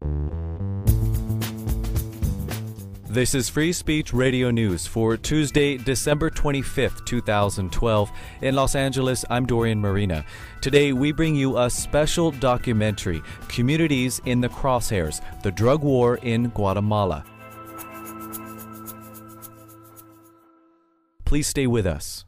This is Free Speech Radio News for Tuesday, December 25th, 2012. In Los Angeles, I'm Dorian Marina. Today, we bring you a special documentary, Communities in the Crosshairs, the Drug War in Guatemala. Please stay with us.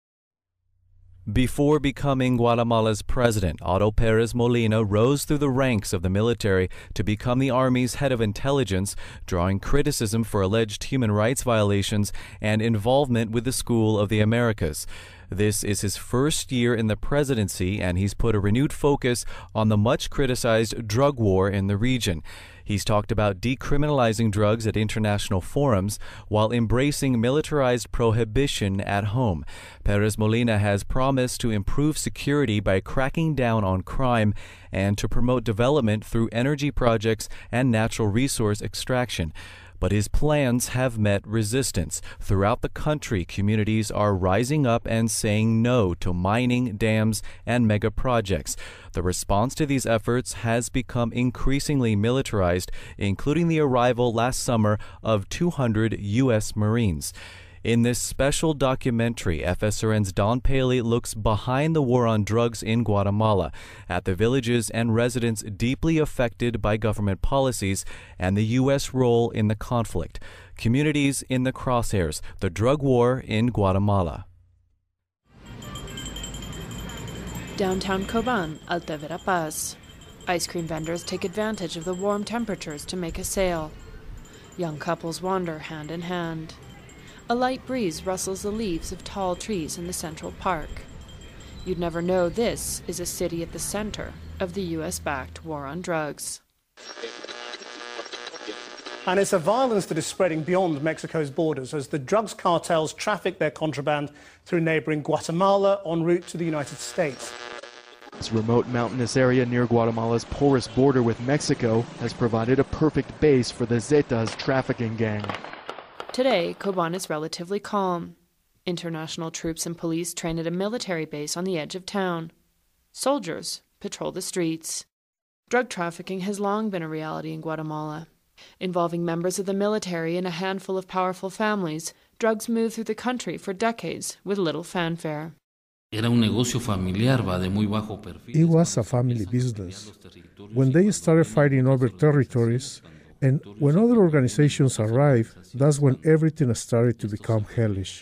Before becoming Guatemala's president, Otto Perez Molina rose through the ranks of the military to become the Army's head of intelligence, drawing criticism for alleged human rights violations and involvement with the School of the Americas. This is his first year in the presidency, and he's put a renewed focus on the much-criticized drug war in the region. He's talked about decriminalizing drugs at international forums while embracing militarized prohibition at home. Perez Molina has promised to improve security by cracking down on crime and to promote development through energy projects and natural resource extraction. But his plans have met resistance. Throughout the country, communities are rising up and saying no to mining, dams, and mega projects. The response to these efforts has become increasingly militarized, including the arrival last summer of 200 U.S. Marines. In this special documentary, FSRN's Dawn Paley looks behind the war on drugs in Guatemala, at the villages and residents deeply affected by government policies, and the U.S. role in the conflict. Communities in the Crosshairs, the drug war in Guatemala. Downtown Coban, Alta Verapaz. Ice cream vendors take advantage of the warm temperatures to make a sale. Young couples wander hand in hand. A light breeze rustles the leaves of tall trees in the Central Park. You'd never know this is a city at the center of the U.S.-backed war on drugs. And it's a violence that is spreading beyond Mexico's borders as the drugs cartels traffic their contraband through neighboring Guatemala en route to the United States. This remote mountainous area near Guatemala's porous border with Mexico has provided a perfect base for the Zetas trafficking gang. Today, Coban is relatively calm. International troops and police train at a military base on the edge of town. Soldiers patrol the streets. Drug trafficking has long been a reality in Guatemala. Involving members of the military and a handful of powerful families, drugs move through the country for decades with little fanfare. It was a family business. When they started fighting over territories, and when other organizations arrived, that's when everything started to become hellish.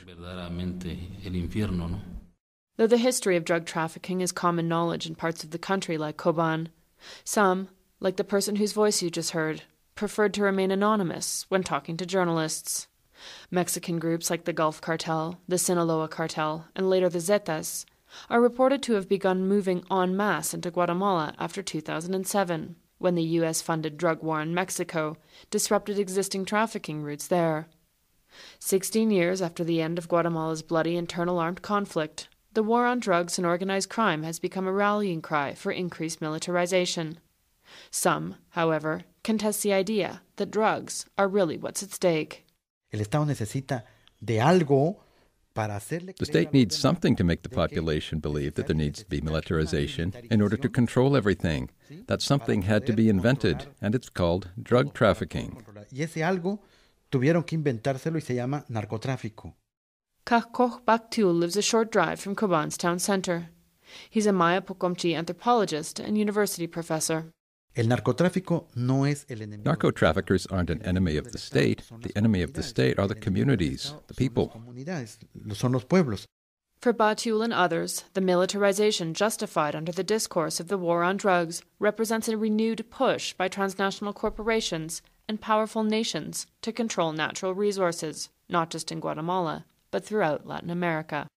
Though the history of drug trafficking is common knowledge in parts of the country like Coban, some, like the person whose voice you just heard, preferred to remain anonymous when talking to journalists. Mexican groups like the Gulf Cartel, the Sinaloa Cartel, and later the Zetas are reported to have begun moving en masse into Guatemala after 2007. When the U.S.-funded drug war in Mexico disrupted existing trafficking routes there. 16 years after the end of Guatemala's bloody internal armed conflict, the war on drugs and organized crime has become a rallying cry for increased militarization. Some, however, contest the idea that drugs are really what's at stake. El Estado necesita de algo. The state needs something to make the population believe that there needs to be militarization in order to control everything. That something had to be invented, and it's called drug trafficking. Y ese algo tuvieron que inventárselo y se llama narcotráfico. Kahkoh Baktul lives a short drive from Coban's town center. He's a Maya Pocomchi anthropologist and university professor. El narcotráfico no es el enemigo. Narco-traffickers aren't an enemy of the state. The enemy of the state are the communities, the people. Son los pueblos. For Batul and others, the militarization justified under the discourse of the war on drugs represents a renewed push by transnational corporations and powerful nations to control natural resources, not just in Guatemala, but throughout Latin America.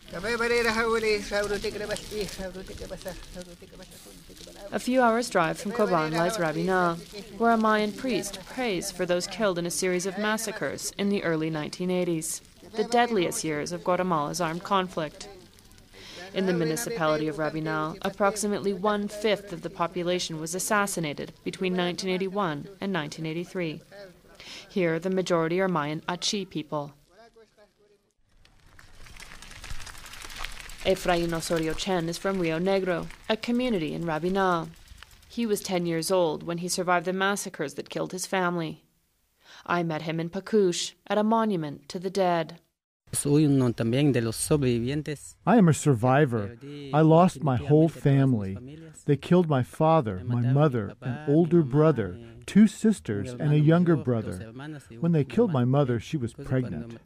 A few hours' drive from Coban lies Rabinal, where a Mayan priest prays for those killed in a series of massacres in the early 1980s, the deadliest years of Guatemala's armed conflict. In the municipality of Rabinal, approximately 1/5 of the population was assassinated between 1981 and 1983. Here, the majority are Mayan Achi people. Efrain Osorio Chen is from Rio Negro, a community in Rabinal. He was 10 years old when he survived the massacres that killed his family. I met him in Pacush at a monument to the dead. I am a survivor. I lost my whole family. They killed my father, my mother, an older brother, 2 sisters, and a younger brother. When they killed my mother, she was pregnant.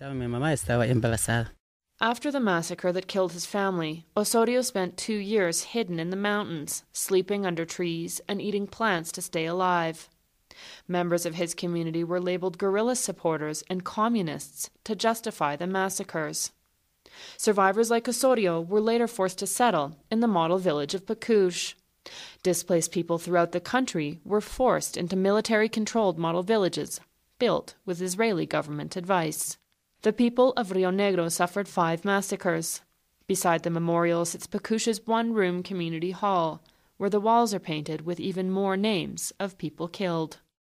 After the massacre that killed his family, Osorio spent 2 years hidden in the mountains, sleeping under trees and eating plants to stay alive. Members of his community were labeled guerrilla supporters and communists to justify the massacres. Survivors like Osorio were later forced to settle in the model village of Pacush. Displaced people throughout the country were forced into military-controlled model villages, built with Israeli government advice. The people of Rio Negro suffered 5 massacres. Beside the memorial sits Pacush's one-room community hall, where the walls are painted with even more names of people killed.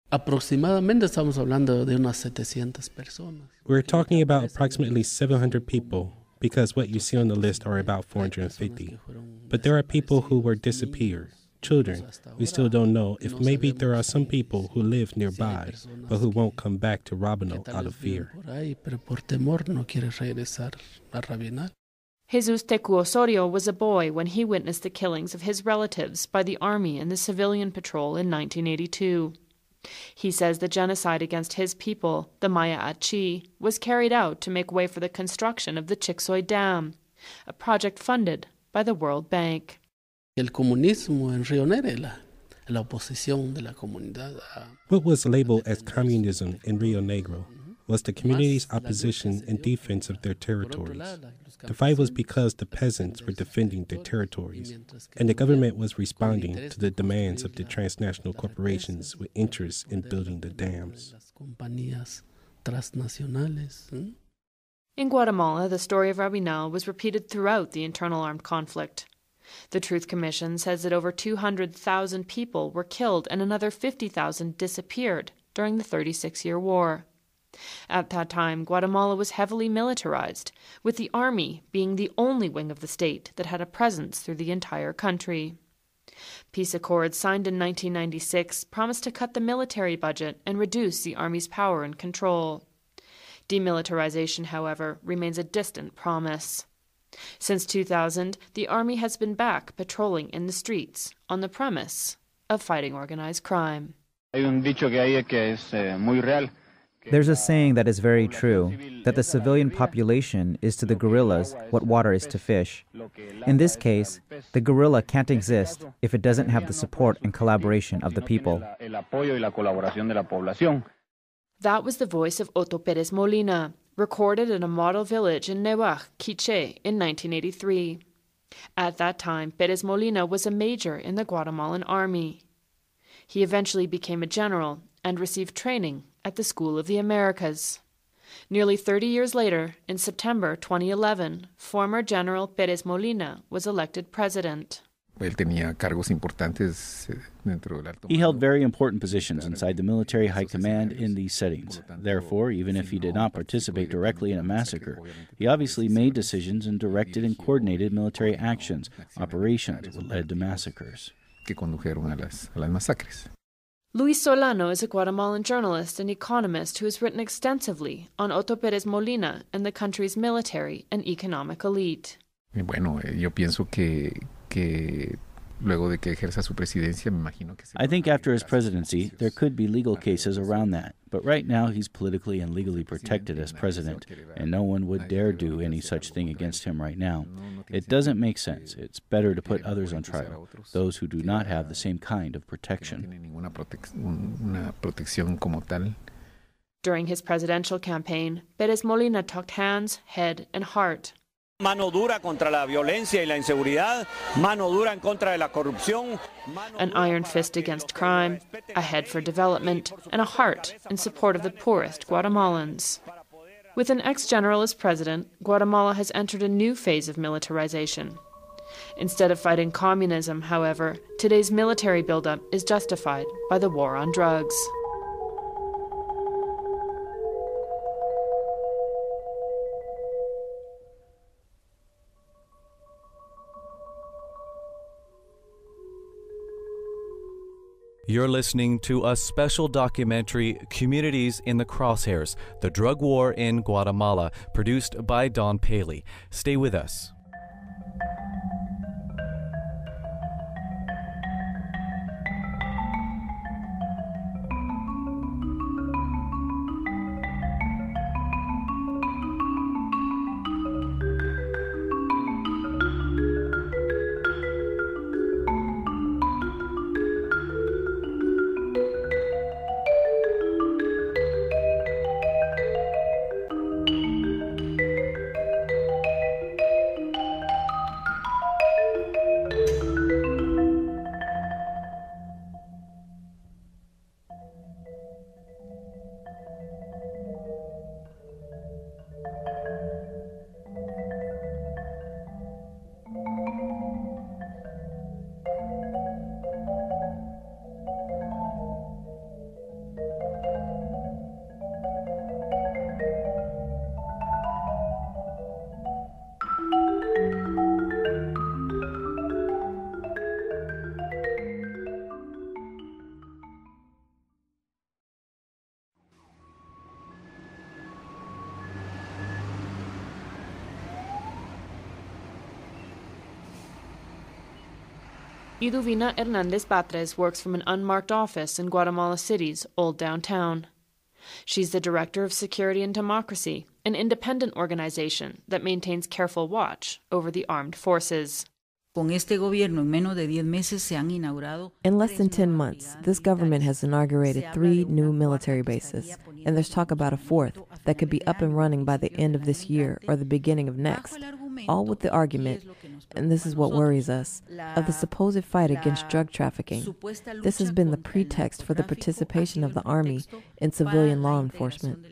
We're talking about approximately 700 people, because what you see on the list are about 450. But there are people who were disappeared, children. We still don't know if maybe there are some people who live nearby, but who won't come back to Rabino out of fear. Jesus Tecu Osorio was a boy when he witnessed the killings of his relatives by the Army and the Civilian Patrol in 1982. He says the genocide against his people, the Maya Achi, was carried out to make way for the construction of the Chicxoy Dam, a project funded by the World Bank. What was labeled as communism in Rio Negro was the community's opposition and defense of their territories. The fight was because the peasants were defending their territories, and the government was responding to the demands of the transnational corporations with interest in building the dams. In Guatemala, the story of Rabinal was repeated throughout the internal armed conflict. The Truth Commission says that over 200,000 people were killed and another 50,000 disappeared during the 36-year war. At that time, Guatemala was heavily militarized, with the army being the only wing of the state that had a presence through the entire country. Peace accords signed in 1996 promised to cut the military budget and reduce the army's power and control. Demilitarization, however, remains a distant promise. Since 2000, the army has been back patrolling in the streets on the premise of fighting organized crime. There's a saying that is very true, that the civilian population is to the guerrillas what water is to fish. In this case, the guerrilla can't exist if it doesn't have the support and collaboration of the people. That was the voice of Otto Perez Molina, recorded in a model village in Nehuac, Quiché, in 1983. At that time, Perez Molina was a major in the Guatemalan Army. He eventually became a general and received training at the School of the Americas. Nearly 30 years later, in September 2011, former General Perez Molina was elected president. He held very important positions inside the military high command in these settings. Therefore, even if he did not participate directly in a massacre, he obviously made decisions and directed and coordinated military actions, operations that led to massacres. Luis Solano is a Guatemalan journalist and economist who has written extensively on Otto Perez Molina and the country's military and economic elite. I think after his presidency, there could be legal cases around that. But right now, he's politically and legally protected as president, and no one would dare do any such thing against him right now. It doesn't make sense. It's better to put others on trial, those who do not have the same kind of protection. During his presidential campaign, Perez Molina talked hands, head, and heart. Mano dura contra la violencia y la inseguridad, mano dura en contra de la corrupción. An iron fist against crime, a head for development, and a heart in support of the poorest Guatemalans. With an ex-general as president, Guatemala has entered a new phase of militarization. Instead of fighting communism, however, today's military buildup is justified by the war on drugs. You're listening to a special documentary, Communities in the Crosshairs, The Drug War in Guatemala, produced by Dawn Paley. Stay with us. Iduvina Hernandez Batres works from an unmarked office in Guatemala City's old downtown. She's the Director of Security and Democracy, an independent organization that maintains careful watch over the armed forces. In less than 10 months, this government has inaugurated 3 new military bases, and there's talk about a 4th that could be up and running by the end of this year or the beginning of next, all with the argument, and this is what worries us, of the supposed fight against drug trafficking. This has been the pretext for the participation of the Army in civilian law enforcement.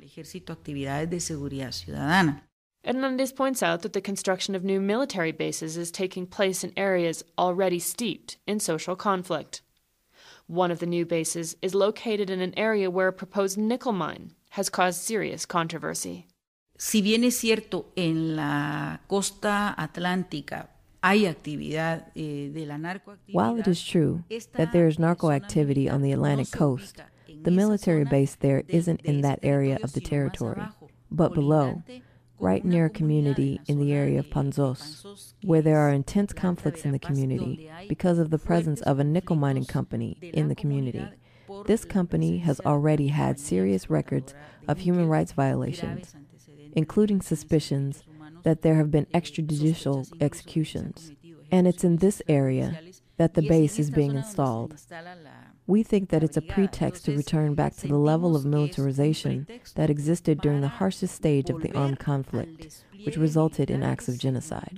Hernandez points out that the construction of new military bases is taking place in areas already steeped in social conflict. One of the new bases is located in an area where a proposed nickel mine has caused serious controversy. Si bien es cierto, en la costa atlántica hay actividad de la narcoactividad. While it is true that there is narco activity on the Atlantic coast, the military base there isn't in that area of the territory, but below, right near a community in the area of Panzos, where there are intense conflicts in the community because of the presence of a nickel mining company in the community. This company has already had serious records of human rights violations, including suspicions that there have been extrajudicial executions. And it's in this area that the base is being installed. We think that it's a pretext to return back to the level of militarization that existed during the harshest stage of the armed conflict, which resulted in acts of genocide.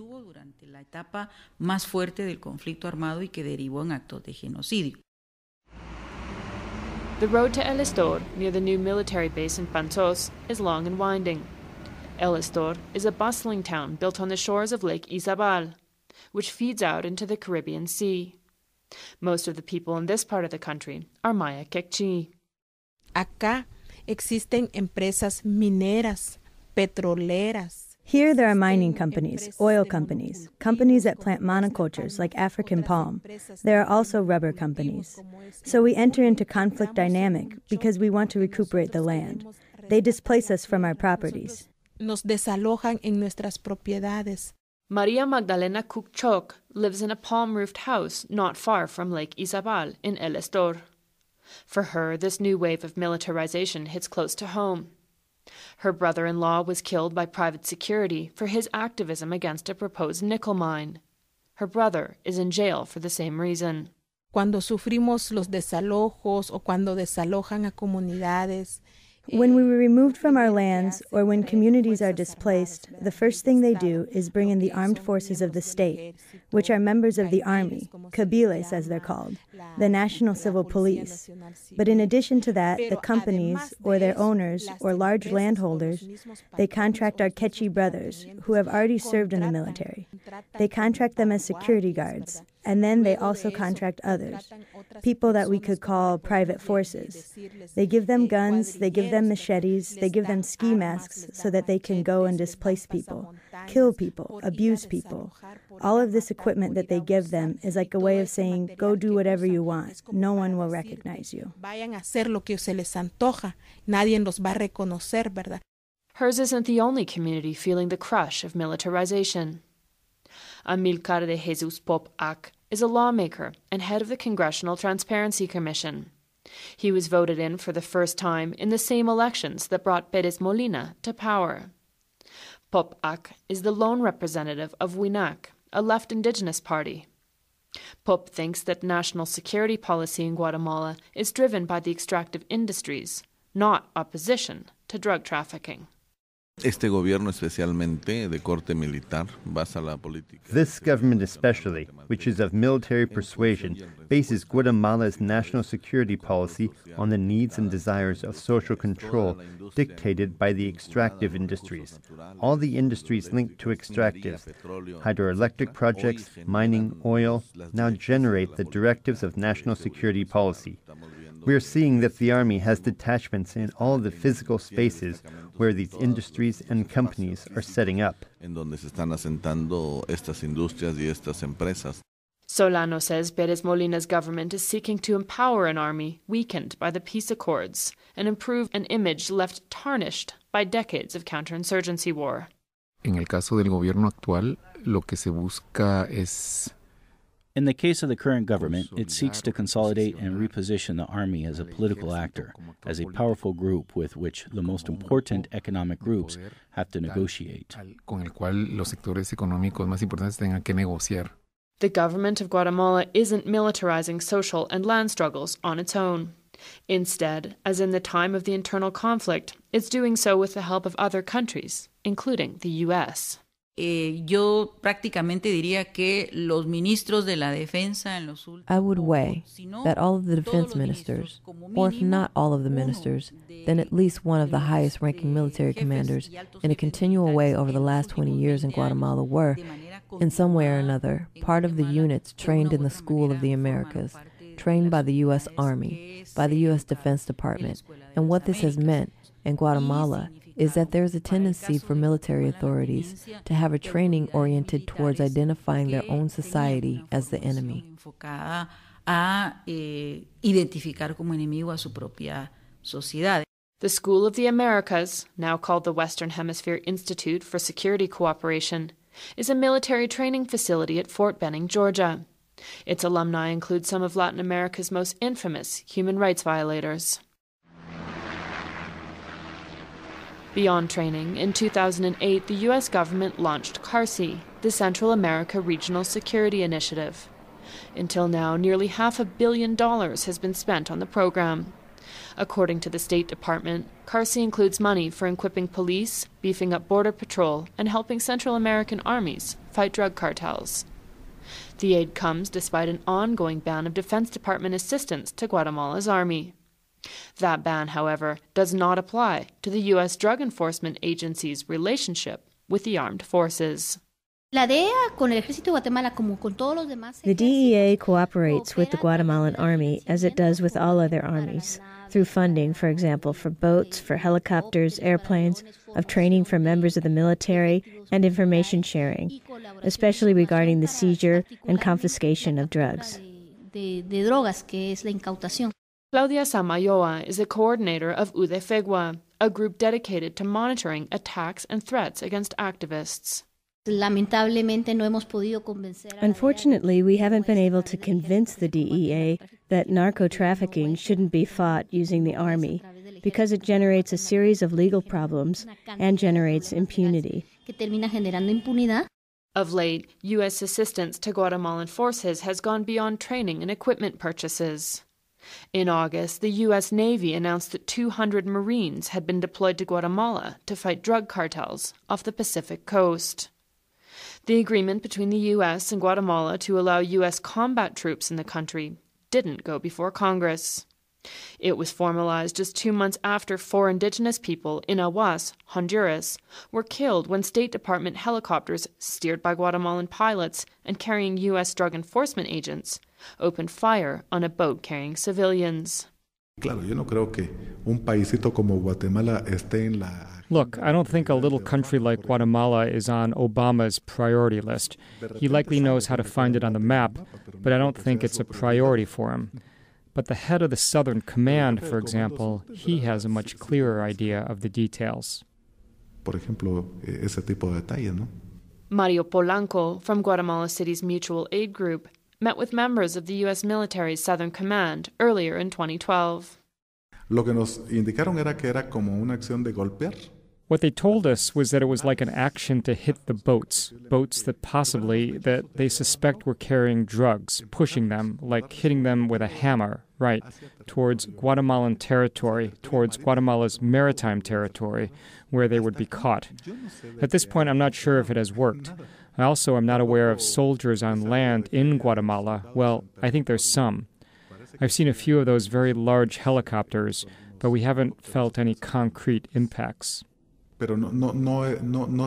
The road to El Estor, near the new military base in Panzos, is long and winding. El Estor is a bustling town built on the shores of Lake Izabal, which feeds out into the Caribbean Sea. Most of the people in this part of the country are Maya Quechí. Acá existen empresas mineras, petroleras. Here there are mining companies, oil companies, companies that plant monocultures like African palm. There are also rubber companies. So we enter into conflict dynamic because we want to recuperate the land. They displace us from our properties. Nos desalojan en nuestras propiedades. Maria Magdalena Kukchok lives in a palm-roofed house not far from Lake Izabal in El Estor. For her, this new wave of militarization hits close to home. Her brother-in-law was killed by private security for his activism against a proposed nickel mine. Her brother is in jail for the same reason. Cuando sufrimos los desalojos o cuando desalojan a comunidades, when we were removed from our lands or when communities are displaced, the first thing they do is bring in the armed forces of the state, which are members of the army, cabiles as they're called, the National Civil Police. But in addition to that, the companies or their owners or large landholders, they contract our Quechí brothers who have already served in the military. They contract them as security guards, And then they also contract others, people that we could call private forces. They give them guns, they give them machetes, they give them ski masks so that they can go and displace people, kill people, abuse people. All of this equipment that they give them is like a way of saying, go do whatever you want. No one will recognize you. Hers isn't the only community feeling the crush of militarization. Amilcar de Jesus Pop Ac is a lawmaker and head of the Congressional Transparency Commission. He was voted in for the first time in the same elections that brought Perez Molina to power. Pop Ac is the lone representative of WINAC, a left indigenous party. Pop thinks that national security policy in Guatemala is driven by the extractive industries, not opposition to drug trafficking. This government especially, which is of military persuasion, bases Guatemala's national security policy on the needs and desires of social control dictated by the extractive industries. All the industries linked to extractives, hydroelectric projects, mining, oil, now generate the directives of national security policy. We are seeing that the Army has detachments in all the physical spaces where these industries and companies are setting up. Solano says Perez Molina's government is seeking to empower an army weakened by the peace accords and improve an image left tarnished by decades of counterinsurgency war. En el caso del gobierno actual, lo que se busca es... In the case of the current government, it seeks to consolidate and reposition the army as a political actor, as a powerful group with which the most important economic groups have to negotiate. Con el cual los sectores económicos más importantes tengan que negociar. The government of Guatemala isn't militarizing social and land struggles on its own. Instead, as in the time of the internal conflict, it's doing so with the help of other countries, including the U.S. Yo prácticamente diría que los ministros de la defensa en los últimos... I would weigh that all of the defense ministers, or if not all of the ministers, then at least one of the highest-ranking military commanders in a continual way over the last 20 years in Guatemala were, in some way or another, part of the units trained in the School of the Americas, trained by the U.S. Army, by the U.S. Defense Department. And what this has meant in Guatemala is that there's a tendency for military authorities to have a training oriented towards identifying their own society as the enemy. The School of the Americas, now called the Western Hemisphere Institute for Security Cooperation, is a military training facility at Fort Benning, Georgia. Its alumni include some of Latin America's most infamous human rights violators. Beyond training, in 2008, the U.S. government launched CARSI, the Central America Regional Security Initiative. Until now, nearly $500 million has been spent on the program. According to the State Department, CARSI includes money for equipping police, beefing up border patrol, and helping Central American armies fight drug cartels. The aid comes despite an ongoing ban of Defense Department assistance to Guatemala's army. That ban, however, does not apply to the U.S. Drug Enforcement Agency's relationship with the armed forces. The DEA cooperates with the Guatemalan Army as it does with all other armies, through funding, for example, for boats, for helicopters, airplanes, of training for members of the military, and information sharing, especially regarding the seizure and confiscation of drugs. Claudia Samayoa is the coordinator of UDEFEGUA, a group dedicated to monitoring attacks and threats against activists. Unfortunately, we haven't been able to convince the DEA that narco-trafficking shouldn't be fought using the army, because it generates a series of legal problems and generates impunity. Of late, U.S. assistance to Guatemalan forces has gone beyond training and equipment purchases. In August, the U.S. Navy announced that 200 Marines had been deployed to Guatemala to fight drug cartels off the Pacific coast. The agreement between the U.S. and Guatemala to allow U.S. combat troops in the country didn't go before Congress. It was formalized just 2 months after 4 indigenous people in Aguas, Honduras, were killed when State Department helicopters, steered by Guatemalan pilots and carrying U.S. drug enforcement agents, opened fire on a boat carrying civilians. Look, I don't think a little country like Guatemala is on Obama's priority list. He likely knows how to find it on the map, but I don't think it's a priority for him. But the head of the Southern Command, for example, he has a much clearer idea of the details. Mario Polanco, from Guatemala City's Mutual Aid Group, met with members of the U.S. military's Southern Command earlier in 2012. What they told us was that it was like an action to hit the boats that they suspect were carrying drugs, pushing them, like hitting them with a hammer, right, towards Guatemalan territory, towards Guatemala's maritime territory, where they would be caught. At this point, I'm not sure if it has worked. I also am not aware of soldiers on land in Guatemala. Well, I think there's some. I've seen a few of those very large helicopters, but we haven't felt any concrete impacts. The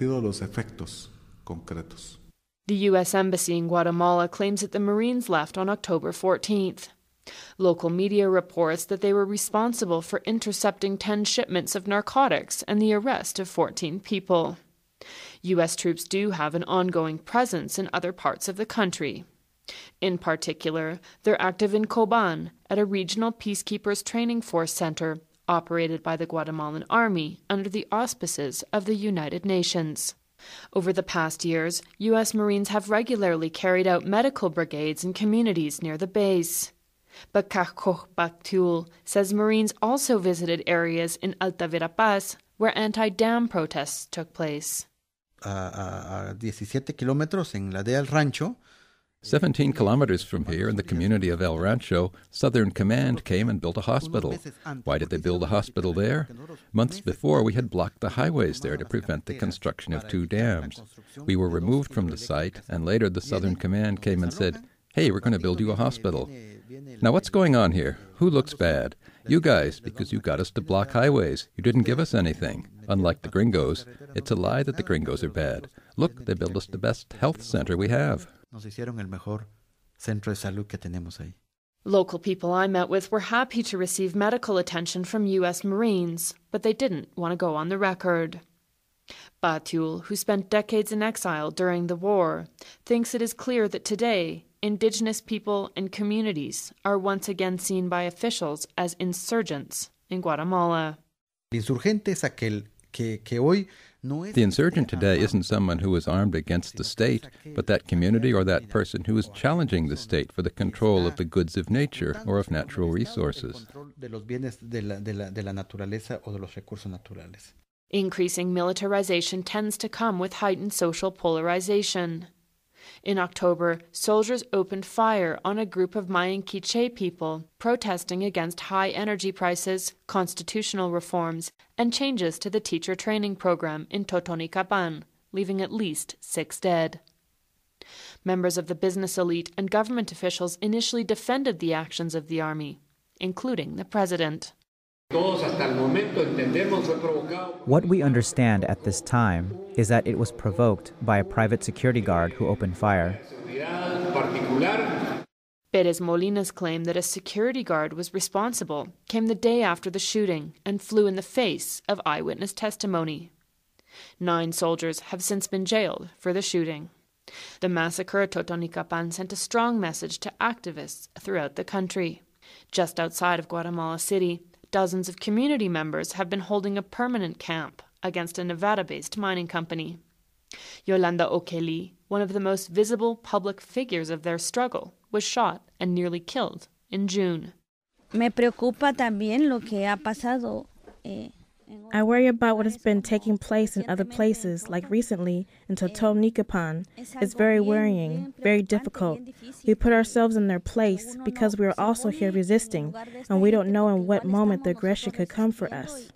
U.S. Embassy in Guatemala claims that the Marines left on October 14th. Local media reports that they were responsible for intercepting 10 shipments of narcotics and the arrest of 14 people. U.S. troops do have an ongoing presence in other parts of the country. In particular, they're active in Coban at a regional peacekeepers training force center operated by the Guatemalan Army under the auspices of the United Nations. Over the past years, U.S. Marines have regularly carried out medical brigades in communities near the base. But Carcoch Bactul says Marines also visited areas in Alta Verapaz where anti-dam protests took place. 17 kilómetros en la de El Rancho. 17 kilometers from here, in the community of El Rancho, Southern Command came and built a hospital. Why did they build a hospital there? Months before, we had blocked the highways there to prevent the construction of 2 dams. We were removed from the site, and later the Southern Command came and said, "Hey, we're going to build you a hospital." Now what's going on here? Who looks bad? You guys, because you got us to block highways. You didn't give us anything. Unlike the gringos, it's a lie that the gringos are bad. Look, they built us the best health center we have. Local people I met with were happy to receive medical attention from U.S. Marines, but they didn't want to go on the record. Batul, who spent decades in exile during the war, thinks it is clear that today, indigenous people and communities are once again seen by officials as insurgents in Guatemala. The insurgent today isn't someone who is armed against the state, but that community or that person who is challenging the state for the control of the goods of nature or of natural resources. Increasing militarization tends to come with heightened social polarization. In October, soldiers opened fire on a group of Mayan Quiche people protesting against high energy prices, constitutional reforms, and changes to the teacher training program in Totonicapán, leaving at least 6 dead. Members of the business elite and government officials initially defended the actions of the army, including the president. What we understand at this time is that it was provoked by a private security guard who opened fire. Perez Molina's claim that a security guard was responsible came the day after the shooting and flew in the face of eyewitness testimony. 9 soldiers have since been jailed for the shooting. The massacre at Totonicapán sent a strong message to activists throughout the country. Just outside of Guatemala City, dozens of community members have been holding a permanent camp against a Nevada-based mining company. Yolanda Okeli, one of the most visible public figures of their struggle, was shot and nearly killed in June. Me preocupa también lo que ha pasado. I worry about what has been taking place in other places, like recently in Totonicapán. It's very worrying, very difficult. We put ourselves in their place because we are also here resisting, and we don't know in what moment the aggression could come for us.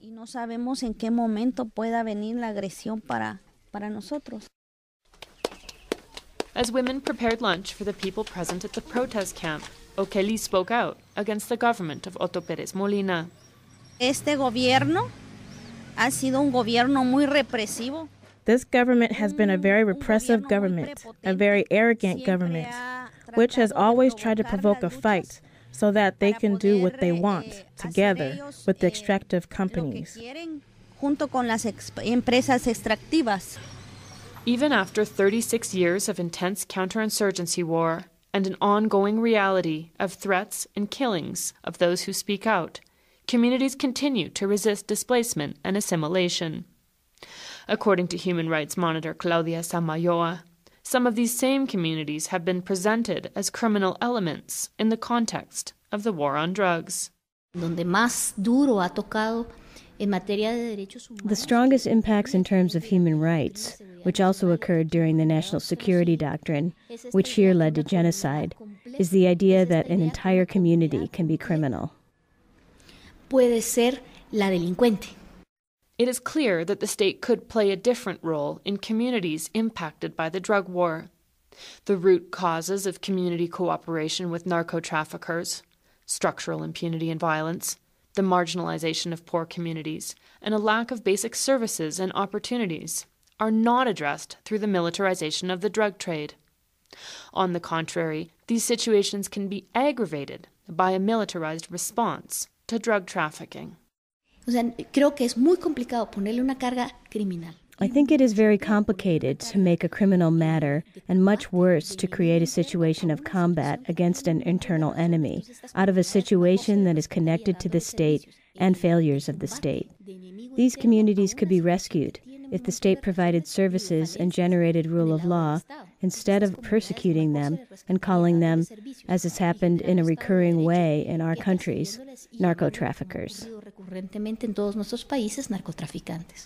As women prepared lunch for the people present at the protest camp, O'Kelly spoke out against the government of Otto Perez Molina. Este gobierno ha sido un gobierno muy represivo. This government has been a very repressive government, a very arrogant government, which has always tried to provoke a fight so that they can do what they want together with the extractive companies. Junto con las empresas extractivas. Even after 36 years of intense counterinsurgency war and an ongoing reality of threats and killings of those who speak out, communities continue to resist displacement and assimilation. According to human rights monitor Claudia Samayoa, some of these same communities have been presented as criminal elements in the context of the war on drugs. Donde más duro ha tocado en materia de derechos humanos. The strongest impacts in terms of human rights, which also occurred during the National Security Doctrine, which here led to genocide, is the idea that an entire community can be criminal. Puede ser la delincuente. It is clear that the state could play a different role in communities impacted by the drug war. The root causes of community cooperation with narco-traffickers, structural impunity and violence, the marginalization of poor communities, and a lack of basic services and opportunities are not addressed through the militarization of the drug trade. On the contrary, these situations can be aggravated by a militarized response to drug trafficking. O sea, creo que es muy complicado ponerle una carga criminal. I think it is very complicated to make a criminal matter, and much worse to create a situation of combat against an internal enemy, out of a situation that is connected to the state and failures of the state. These communities could be rescued if the state provided services and generated rule of law, instead of persecuting them and calling them, as has happened in a recurring way in our countries, narco-traffickers. Recurrentemente en todos nuestros países, narcotraficantes.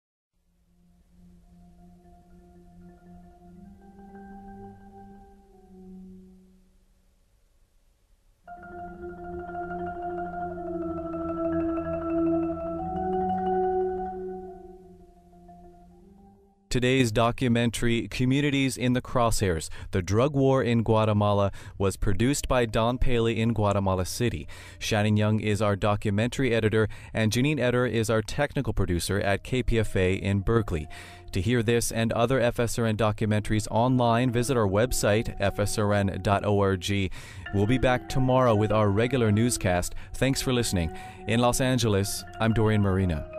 Today's documentary, Communities in the Crosshairs, The Drug War in Guatemala, was produced by Dawn Paley in Guatemala City. Shannon Young is our documentary editor, and Janine Eder is our technical producer at KPFA in Berkeley. To hear this and other FSRN documentaries online, visit our website, fsrn.org. We'll be back tomorrow with our regular newscast. Thanks for listening. In Los Angeles, I'm Dorian Marina.